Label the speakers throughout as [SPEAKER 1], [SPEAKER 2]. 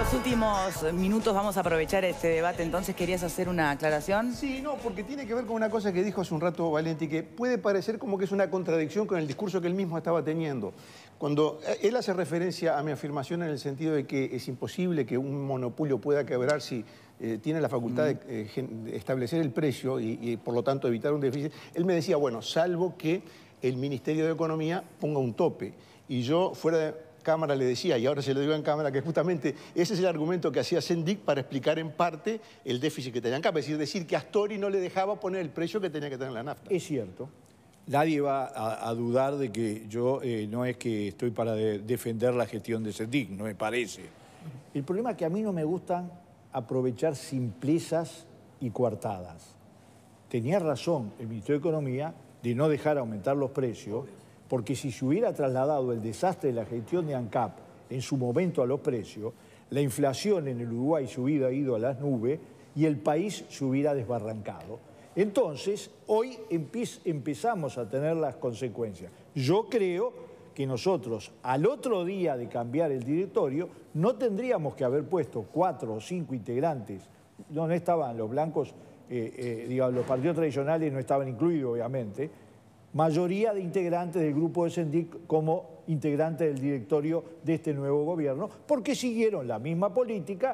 [SPEAKER 1] los últimos minutos vamos a aprovechar este debate. Entonces, ¿querías hacer una aclaración?
[SPEAKER 2] Sí, no, porque tiene que ver con una cosa que dijo hace un rato Valenti, que puede parecer como que es una contradicción con el discurso que él mismo estaba teniendo. Cuando él hace referencia a mi afirmación en el sentido de que es imposible que un monopolio pueda quebrar si tiene la facultad de establecer el precio y por lo tanto evitar un déficit, él me decía, bueno, salvo que el Ministerio de Economía ponga un tope. Y yo, fuera de cámara, le decía, y ahora se lo digo en cámara, que justamente ese es el argumento que hacía Sendik para explicar en parte el déficit que tenía ANCAP, es decir, que Astori no le dejaba poner el precio que tenía que tener la nafta.
[SPEAKER 3] Es cierto. Nadie va a dudar de que yo no es que estoy para defender la gestión de Sendik, no me parece. El problema es que a mí no me gustan aprovechar simplezas y coartadas. Tenía razón el Ministerio de Economía de no dejar aumentar los precios, porque si se hubiera trasladado el desastre de la gestión de ANCAP en su momento a los precios, la inflación en el Uruguay se hubiera ido a las nubes y el país se hubiera desbarrancado. Entonces, hoy empezamos a tener las consecuencias. Yo creo que nosotros, al otro día de cambiar el directorio, no tendríamos que haber puesto 4 o 5 integrantes. No estaban los blancos, digamos, los partidos tradicionales no estaban incluidos, obviamente. Mayoría de integrantes del grupo de Sendik como integrantes del directorio de este nuevo gobierno, porque siguieron la misma política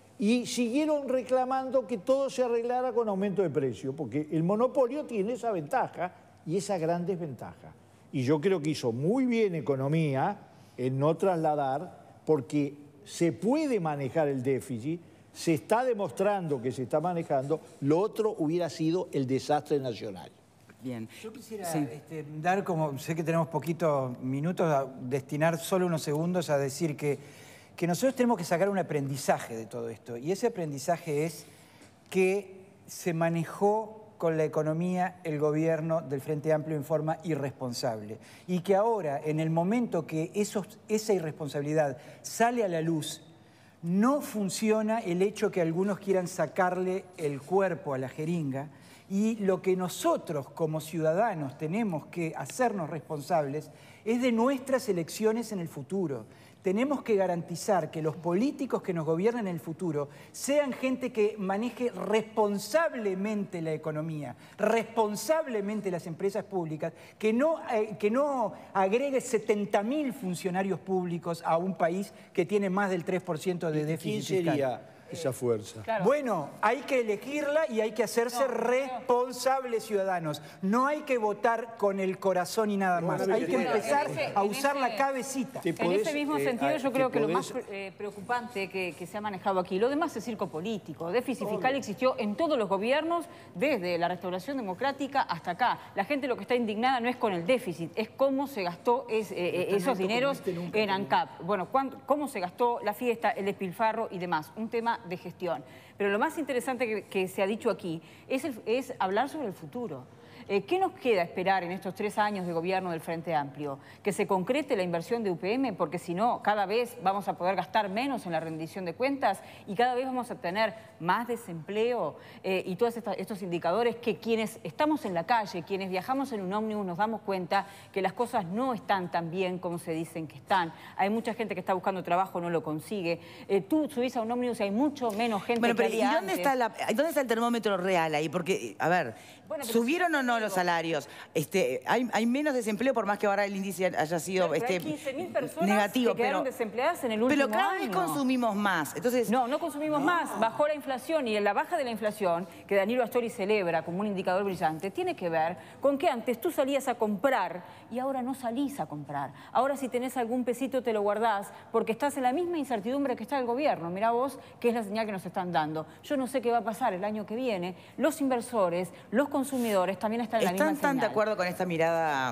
[SPEAKER 3] y siguieron reclamando que todo se arreglara con aumento de precio, porque el monopolio tiene esa ventaja y esa gran desventaja. Y yo creo que hizo muy bien Economía en no trasladar, porque se puede manejar el déficit, se está demostrando que se está manejando, lo otro hubiera sido el desastre nacional.
[SPEAKER 1] Bien.
[SPEAKER 4] Yo quisiera dar como, sé que tenemos poquitos minutos, a destinar solo unos segundos a decir que nosotros tenemos que sacar un aprendizaje de todo esto. Y ese aprendizaje es que se manejó con la economía el gobierno del Frente Amplio en forma irresponsable. Y que ahora, en el momento que esa irresponsabilidad sale a la luz, no funciona el hecho que algunos quieran sacarle el cuerpo a la jeringa. Y lo que nosotros como ciudadanos tenemos que hacernos responsables es de nuestras elecciones en el futuro. Tenemos que garantizar que los políticos que nos gobiernen en el futuro sean gente que maneje responsablemente la economía, responsablemente las empresas públicas, que no agregue 70.000 funcionarios públicos a un país que tiene más del 3% de déficit fiscal.
[SPEAKER 3] ¿Quién sería esa fuerza?
[SPEAKER 4] Claro. Bueno, hay que elegirla y hay que hacerse responsables ciudadanos. No hay que votar con el corazón y nada más. Hay que empezar a usar la cabecita.
[SPEAKER 5] En ese mismo sentido, yo creo que lo más preocupante que se ha manejado aquí, lo demás es circo político. Déficit fiscal existió en todos los gobiernos, desde la restauración democrática hasta acá. La gente lo que está indignada no es con el déficit, es cómo se gastó esos dineros en ANCAP. Bueno, cómo se gastó la fiesta, el despilfarro y demás. Un tema de gestión. Pero lo más interesante que se ha dicho aquí es hablar sobre el futuro. ¿Qué nos queda esperar en estos 3 años de gobierno del Frente Amplio? ¿Que se concrete la inversión de UPM? Porque si no, cada vez vamos a poder gastar menos en la rendición de cuentas y cada vez vamos a tener más desempleo y todos estos indicadores que quienes estamos en la calle, quienes viajamos en un ómnibus, nos damos cuenta que las cosas no están tan bien como se dicen que están. Hay mucha gente que está buscando trabajo, no lo consigue. Tú subís a un ómnibus y hay mucho menos gente que había
[SPEAKER 1] antes. ¿Dónde está el termómetro real ahí? Porque, a ver, bueno, ¿subieron o no los salarios? Hay menos desempleo, por más que ahora el índice haya sido
[SPEAKER 5] hay 15.000 personas
[SPEAKER 1] negativo,
[SPEAKER 5] que quedaron desempleadas en el último año.
[SPEAKER 1] Pero cada vez consumimos más. Entonces,
[SPEAKER 5] no consumimos más. Bajó la inflación y en la baja de la inflación, que Danilo Astori celebra como un indicador brillante, tiene que ver con que antes tú salías a comprar y ahora no salís a comprar. Ahora si tenés algún pesito te lo guardás porque estás en la misma incertidumbre que está el gobierno. Mirá vos, que es la señal que nos están dando. Yo no sé qué va a pasar el año que viene. Los inversores, los consumidores también están en la misma señal.
[SPEAKER 1] ¿Están de acuerdo con esta mirada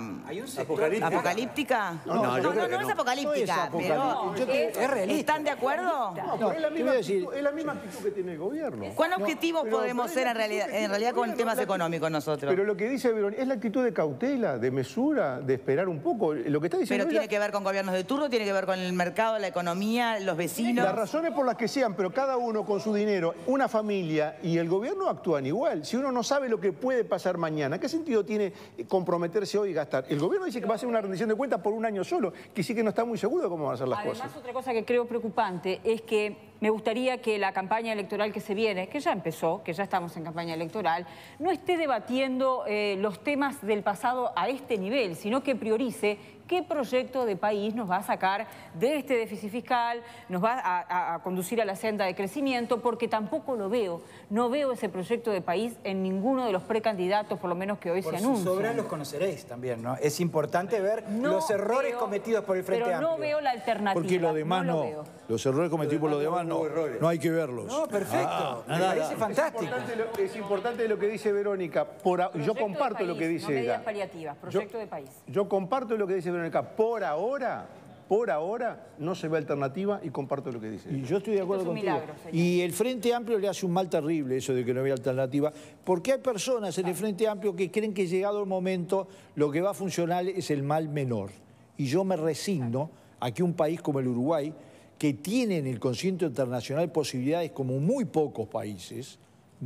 [SPEAKER 1] apocalíptica? No es apocalíptica, pero ¿es realista? ¿Están de acuerdo?
[SPEAKER 2] No, es la misma actitud que tiene el gobierno.
[SPEAKER 1] ¿Cuán objetivos podemos ser en realidad con temas económicos nosotros?
[SPEAKER 2] Pero lo que dice Verón es la actitud de cautela, de mesura, de esperar un poco. Lo que está diciendo
[SPEAKER 1] pero tiene que ver con gobiernos de turno, tiene que ver con el mercado, la economía, los vecinos.
[SPEAKER 2] Las razones por las que sean, pero cada uno con su dinero, una familia y el gobierno actúan igual. Si uno no sabe lo que puede pasar mañana, ¿qué sentido tiene comprometerse hoy y gastar? El gobierno dice que va a hacer una rendición de cuentas por un año solo, que sí que no está muy seguro de cómo van a ser las cosas.
[SPEAKER 5] Además, otra cosa que creo preocupante es que me gustaría que la campaña electoral que se viene, que ya empezó, que ya estamos en campaña electoral, no esté debatiendo los temas del pasado a este nivel, sino que priorice qué proyecto de país nos va a sacar de este déficit fiscal, nos va a conducir a la senda de crecimiento, porque tampoco lo veo. No veo ese proyecto de país en ninguno de los precandidatos, por lo menos que hoy se anuncian.
[SPEAKER 4] Por sus obras los conoceréis también, ¿no? Es importante ver los errores cometidos por el Frente Amplio.
[SPEAKER 5] Pero no veo la alternativa.
[SPEAKER 3] Porque lo demás no. Los errores cometidos por los demás no hay que verlos.
[SPEAKER 4] No, perfecto. Me parece fantástico.
[SPEAKER 2] Es importante lo que dice Verónica. Yo comparto lo que dice
[SPEAKER 5] no
[SPEAKER 2] ella.
[SPEAKER 5] medidas paliativas, proyecto de país.
[SPEAKER 2] Yo comparto lo que dice Verónica. Por ahora no se ve alternativa y comparto lo que dice ella.
[SPEAKER 3] Y yo estoy de acuerdo contigo.
[SPEAKER 5] Milagro, señor.
[SPEAKER 3] Y el Frente Amplio le hace un mal terrible eso de que no había alternativa, porque hay personas en el Frente Amplio que creen que llegado el momento lo que va a funcionar es el mal menor. Y yo me resigno a que un país como el Uruguay, que tiene en el concierto internacional posibilidades como muy pocos países,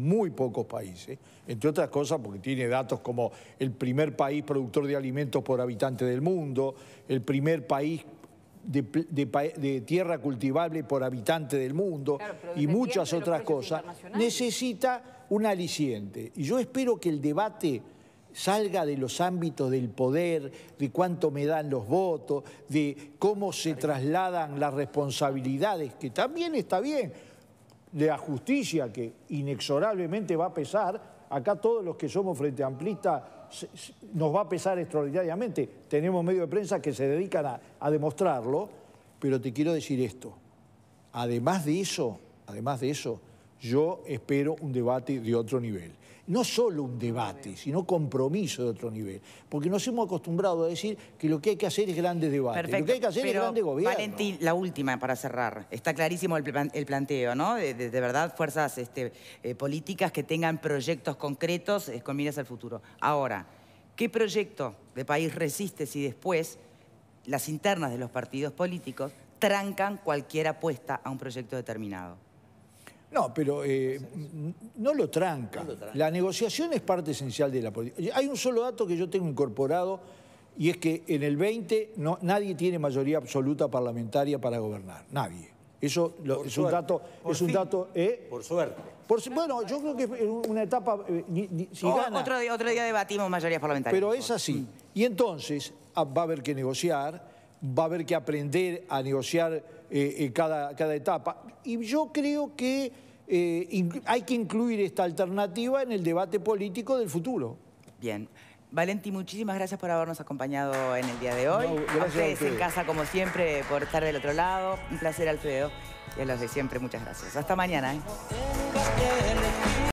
[SPEAKER 3] entre otras cosas porque tiene datos como el primer país productor de alimentos por habitante del mundo, el primer país de tierra cultivable por habitante del mundo,
[SPEAKER 5] claro,
[SPEAKER 3] y muchas otras cosas, necesita un aliciente. Y yo espero que el debate salga de los ámbitos del poder, de cuánto me dan los votos, de cómo se trasladan las responsabilidades, que también está bien, de la justicia, que inexorablemente va a pesar. Acá todos los que somos frente amplistas nos va a pesar extraordinariamente. Tenemos medios de prensa que se dedican a demostrarlo, pero te quiero decir esto. Además de eso, yo espero un debate de otro nivel. No solo un debate, sino compromiso de otro nivel. Porque nos hemos acostumbrado a decir que lo que hay que hacer es grandes debates.
[SPEAKER 1] Perfecto,
[SPEAKER 3] lo que hay que hacer es grandes gobiernos.
[SPEAKER 1] Valentín, la última para cerrar. Está clarísimo el planteo, ¿no? De verdad, fuerzas políticas que tengan proyectos concretos con miras al futuro. Ahora, ¿qué proyecto de país resiste si después las internas de los partidos políticos trancan cualquier apuesta a un proyecto determinado?
[SPEAKER 3] No, pero no lo tranca. La negociación es parte esencial de la política. Hay un solo dato que yo tengo incorporado y es que en el 20 nadie tiene mayoría absoluta parlamentaria para gobernar. Nadie. Eso es un dato...
[SPEAKER 6] Por suerte.
[SPEAKER 3] Bueno, yo creo que es una etapa... si gana,
[SPEAKER 1] otro día debatimos mayorías parlamentarias.
[SPEAKER 3] pero es así. Y entonces va a haber que negociar, va a haber que aprender a negociar cada etapa. Y yo creo que hay que incluir esta alternativa en el debate político del futuro.
[SPEAKER 1] Bien. Valentí, muchísimas gracias por habernos acompañado en el día de hoy.
[SPEAKER 3] No,
[SPEAKER 1] a ustedes en casa, como siempre, por estar del otro lado. Un placer, Alfredo. Y a los de siempre, muchas gracias. Hasta mañana.